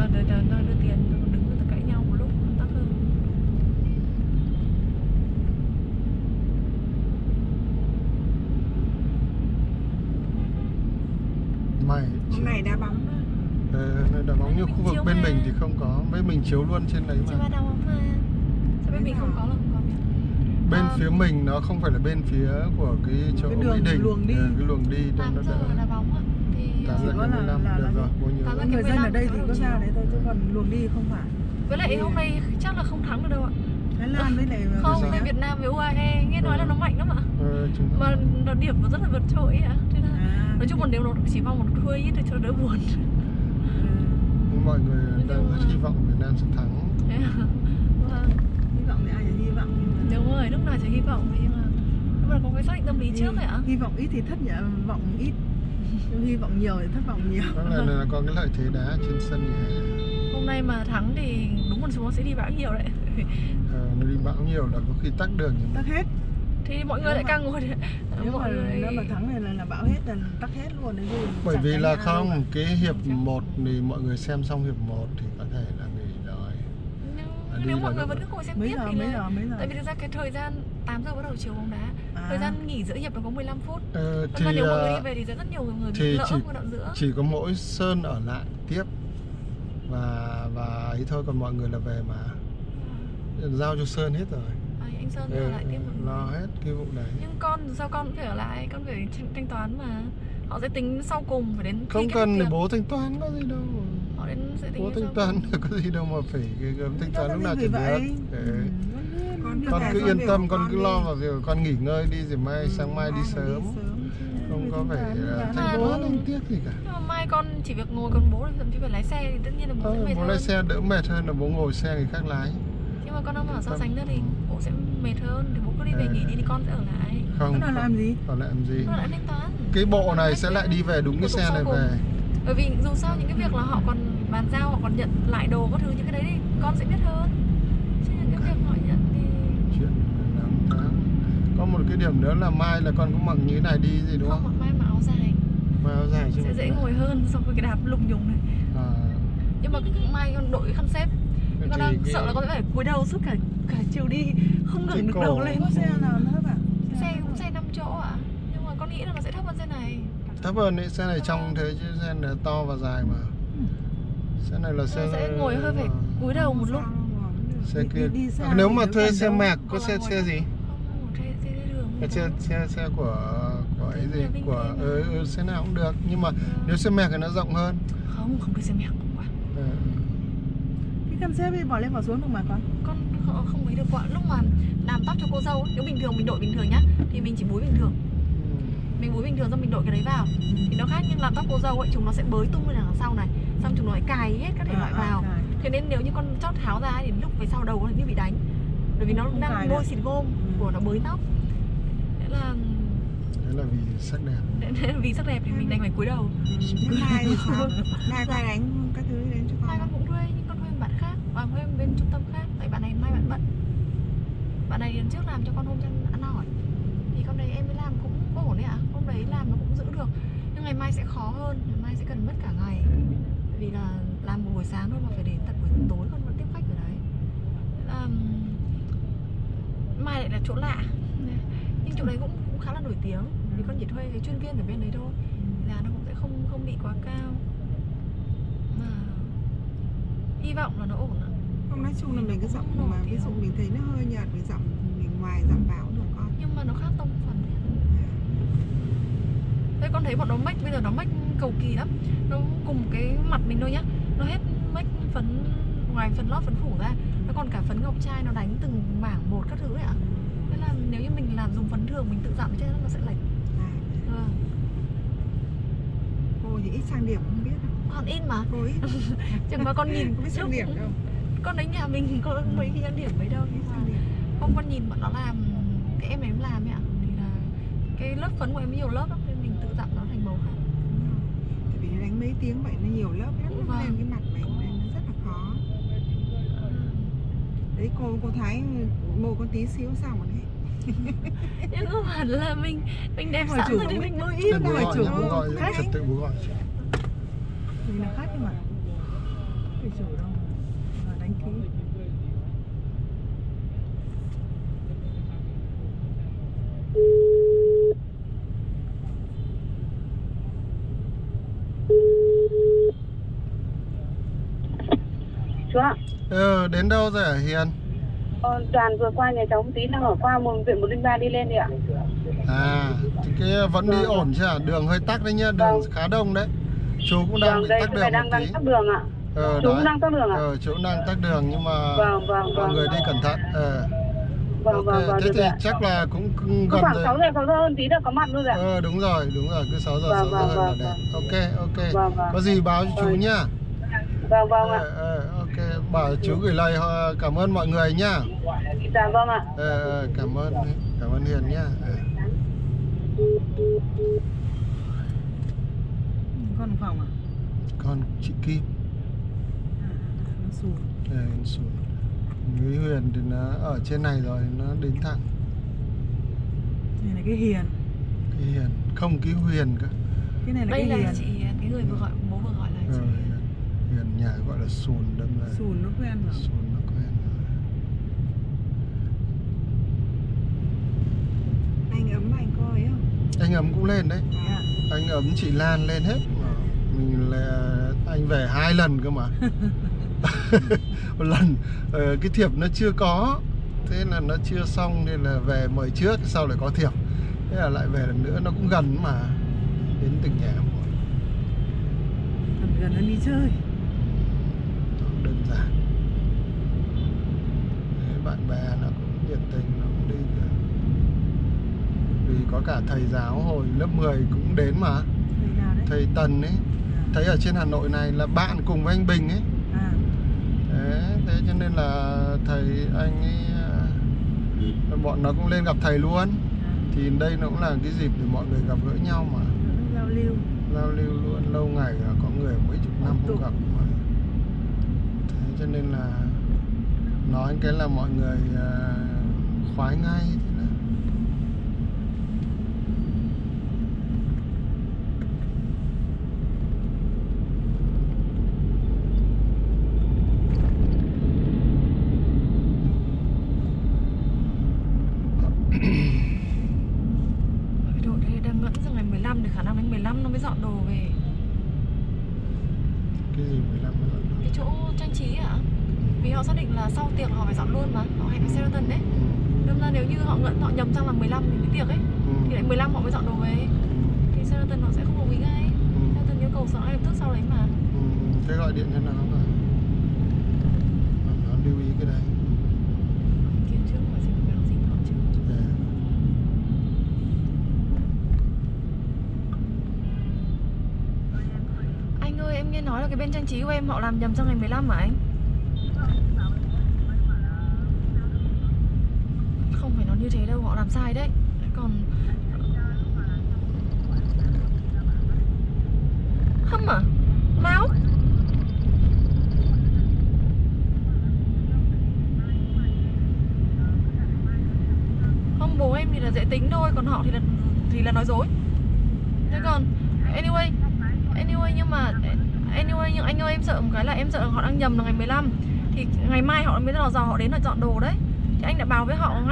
Đợi đưa tiền, đứng người ta cãi nhau một lúc tắc hơn. Hôm nay đá bóng đó. Đá bóng như khu vực bên mình thì không có, bên mình chiếu luôn trên đấy mà. Chiếu đá bóng mà. Sao bên mình không có là không có? Bên phía mình nó không phải là bên phía của cái chỗ Mỹ Đình, luồng đi. cái luồng đi 8 giờ là đá bóng ạ. Thì 8 giờ 25 được rồi, bao nhiêu? Người dân ở đây thì có ra đấy thôi, chứ còn luồng đi không phải. Với lại hôm nay chắc là không thắng được đâu ạ. Thái Lan với lại không, bên Việt Nam với UAE nghe nói là nó mạnh lắm ạ. Mà nó điểm nó rất là vượt trội ạ. Thế là nói chung là nếu nó chỉ vòng một đuôi ít thì cho đỡ buồn. Mọi người đang rất hy vọng Việt Nam sẽ thắng. Vâng. Hy vọng thì ai sẽ hy vọng. Đúng rồi, lúc nào sẽ hy vọng nhưng mà có cái xác định tâm lý trước rồi ạ. Hy vọng ít thì thất vọng ít. Hy vọng nhiều thì thất vọng nhiều. Đó là có cái lợi thế đá trên sân nhà. Hôm nay mà thắng thì đúng là chúng nó sẽ đi bão nhiều đấy. Nó đi bão nhiều là có khi tắc đường nhưng tắc hết. Thì mọi người lại càng ngồi đấy. Nếu mà thắng này là bão hết, là tắc hết luôn đấy. Bởi vì là không, cái hiệp 1 thì mọi người xem xong hiệp 1 thì có thể là nghỉ rồi. Nhưng nếu mọi người vẫn cứ ngồi xem tiếp thì là tại vì thực ra cái thời gian 8 giờ bắt đầu chiếu bóng đá. Thời gian nghỉ giữa hiệp nó có 15 phút. Thì nếu mọi người đi về thì sẽ rất nhiều người bị lỡ một đoạn giữa. Chỉ có mỗi Sơn ở lại tiếp và ấy thôi, còn mọi người là về mà. Giao cho Sơn hết rồi. Anh Sơn ở lại tiếp lo hết cái vụ đấy. Nhưng sao con cũng phải ở lại, con phải thanh toán mà. Họ sẽ tính sau cùng phải đến không cần để bố thanh toán có gì đâu. Họ đến sẽ tính bố thanh toán có gì đâu mà phải thanh toán lúc nào chẳng được. Con cứ yên tâm, con cứ lo vào việc con nghỉ ngơi đi rồi mai sáng mai đi sớm. Không có phải thanh toán anh tiếc gì cả. Nhưng mà mai con chỉ việc ngồi, còn bố thậm chí phải lái xe thì tất nhiên là bố sẽ mệt hơn. Bố lái xe đỡ mệt hơn là bố ngồi xe người khác lái. Nhưng mà con không bảo so sánh nữa thì bố sẽ mệt hơn, thì bố cứ đi về nghỉ đi thì con sẽ ở lại. Không, nó làm gì? Còn làm gì? Nó lại thanh toán. Cái bộ này sẽ lại đi về đúng cái xe này về. Bởi vì dù sao những cái việc là họ còn bàn giao, họ còn nhận lại đồ các thứ, những cái đấy thì con sẽ biết hơn. Chứ những cái việc họ nhận thì chuyện làm tháng. Có một cái điểm nữa là mai là con cũng mặc như thế này đi gì đúng không? Không, mai mặc áo dài. Mai áo dài chứ. Sẽ dễ ngồi hơn so với cái đạp lùng nhùng này. Nhưng mà mai con đội khăn xếp. Con đang sợ là con sẽ phải cúi đầu suốt cả chiều đi, không ngẩng được đầu lên. Có xe nào nó thấp à? Xe 5 chỗ ạ. Nhưng mà con nghĩ là nó sẽ thấp hơn xe này. Thấp hơn đấy, xe này trong thế chứ xe này to và dài mà. Xe này là xe sẽ ngồi hơi phải cúi đầu một lúc. Xe kia. Nếu mà thuê xe mạc có xe gì? Xe của ấy gì? Của xe nào cũng được, nhưng mà nếu xe mạc thì nó rộng hơn. Không được xe mạc quá. Cái khăn xếp đi bỏ lên bỏ xuống được mà con không ấy được quả. Lúc mà làm tóc cho cô dâu ấy, nếu bình thường mình đội bình thường nhá thì mình chỉ búi bình thường. Mình búi bình thường xong mình đội cái đấy vào thì nó khác, nhưng làm tóc cô dâu ấy chúng nó sẽ bới tung lên đằng sau này, xong chúng nó lại cài hết các thể loại vào. Thế nên nếu như con chót tháo ra thì lúc về sau đầu nó như bị đánh, bởi vì nó đang bôi xịt gôm của nó bới tóc. Thế là vì sắc đẹp. Vì sắc đẹp thì mình đành phải cúi đầu. Mai thì sao? Mai ta đánh các thứ đến cho con. Mai con cũng thuê, nhưng con thuê bạn khác và thuê bên trung tâm khác. Tại bạn này mai bạn bận. Bạn này lần trước làm cho con hôm ăn hỏi thì con đấy em mới làm cũng ổn đấy ạ. Hôm đấy làm nó cũng giữ được. Nhưng ngày mai sẽ khó hơn, ngày mai sẽ cần mất cả ngày. Bởi vì là làm một buổi sáng thôi mà phải đến tận buổi tối con vẫn tiếp khách ở đấy. Mai lại là chỗ lạ. Nhưng chỗ đấy cũng khá là nổi tiếng. Vì con chỉ thuê cái chuyên viên ở bên đấy thôi. Giá nó cũng sẽ không bị quá cao. Mà hy vọng là nó ổn ạ. Không, nói chung là mình cái giọng mà ví dụ mình thấy nó hơi nhạt, mình giọng mình ngoài giọng báo được con. Nhưng mà nó khác tông phần. Thế con thấy bọn nó make bây giờ nó make cầu kỳ lắm. Nó cùng cái mặt mình thôi nhá. Nó hết make phấn ngoài phần lót phấn phủ ra, nó còn cả phấn ngọc trai, nó đánh từng mảng một các thứ ấy ạ. Thế là nếu như mình làm dùng phấn thường mình tự dặm chứ nó sẽ lệch. Cô thì ít trang điểm không biết đâu. Còn ít mà. Cô ít. Chẳng mà con nhìn không biết trang điểm đâu. Con đánh nhà mình có mấy cái trang điểm mấy đâu. Không, con nhìn bọn nó làm, cái em ấy làm ấy ạ, thì là cái lớp phấn của em nhiều lớp lắm nên mình tự dặm nó thành màu khác. Tại vì nó đánh mấy tiếng vậy nó nhiều lớp lắm, nó lên cái mặt mình nên nó rất là khó. Đấy cô Thái mồ con tí xíu xong rồi đấy. Nhưng không hẳn là mình đẹp sẵn rồi thì mình mới im. Bố gọi, trật tự bố gọi. Mình là khác nhưng mà phải chủ đâu mà đánh ký. Chú ạ. Đến đâu rồi hả Hiền? Đoàn vừa qua nhà cháu một tí đang ở qua viện 103 đi lên đi ạ. Thì cái vẫn đi ổn chứ hả? Đường hơi tắc đấy nhá, đường khá đông đấy. Chú cũng đang bị tắc đường một tí. Đang tắc đường ạ. Chú cũng đang tắc đường ạ. Chú cũng đang tắc đường nhưng mà mọi người đi cẩn thận. Thế thì chắc là cũng gần khoảng rồi. 6 giờ hơn tí đã có mặt luôn rồi ạ. Đúng rồi, cứ 6 giờ hơn là đẹp. Ok. Có gì báo cho chú nhá. Vâng ạ. Ok, bảo chú gửi lời cảm ơn mọi người nhá. Dạ vâng ạ. Cảm ơn Hiền nhá. Con phòng à? Con chị Kim. Nó sùn. Sùn. Với Huyền thì nó ở trên này rồi, nó đến thẳng. Này là cái Hiền. Cái Hiền, không cái Huyền cơ. Cái này là đây cái là Hiền. chị, cái người vừa gọi, bố vừa gọi là chị. Hiền nhà gọi là Sùn đâm ra. Sùn nó quen rồi. Sùn nó quen rồi. Anh ấm anh coi không? Anh ấm cũng lên đấy. Anh ấm chị Lan lên hết. Mình là anh về 2 lần cơ mà. Một lần cái thiệp nó chưa có, thế là nó chưa xong nên là về mời trước, sau lại có thiệp, thế là lại về lần nữa. Nó cũng gần mà, đến từng nhà một. Gần hơn đi chơi. Đơn giản. Đấy, bạn bè nó cũng nhiệt tình, nó cũng đi được. Vì có cả thầy giáo hồi lớp 10 cũng đến mà. Thầy nào đấy? Thầy Tần ấy. Thấy ở trên Hà Nội này là bạn cùng với anh Bình ấy. Đấy, thế cho nên là thầy anh ấy, bọn nó cũng lên gặp thầy luôn. Thì đây nó cũng là cái dịp để mọi người gặp gỡ nhau mà. Giao lưu luôn, lâu ngày là có người mấy chục năm không gặp mà. Thế cho nên là nói cái là mọi người khoái ngay. Thế là Đội đây đang ngẫn ra ngày 15 thì khả năng đến 15 nó mới dọn đồ về. cái gì 15 mới dọn đồ? Cái chỗ trang trí ạ. Vì họ xác định là sau tiệc họ phải dọn luôn mà. Họ hẹn với Sheraton đấy. Đâm ra nếu như họ ngẫn, họ nhầm sang là 15 thì cái tiệc ấy, thì lại 15 họ mới dọn đồ về. Thì Sheraton họ sẽ không đồng ý ngay. Sheraton yêu cầu sợ ngay lập tức sau đấy mà. Thế gọi điện cho nó mà. Nó lưu ý cái đấy. Kiến trước mà xem có gì họ chứ. Anh ơi, em nghe nói là cái bên trang trí của em họ làm nhầm sang ngày 15 hả anh? Không phải nó như thế đâu, họ làm sai đấy. Còn hâm à? Máu? Không, bố em thì là dễ tính thôi, còn họ thì là nói dối. Thế còn anyway nhưng anh ơi, em sợ một cái là em sợ họ đang nhầm là ngày 15. Thì ngày mai họ mới dò họ đến là dọn đồ đấy. Thì anh đã báo với họ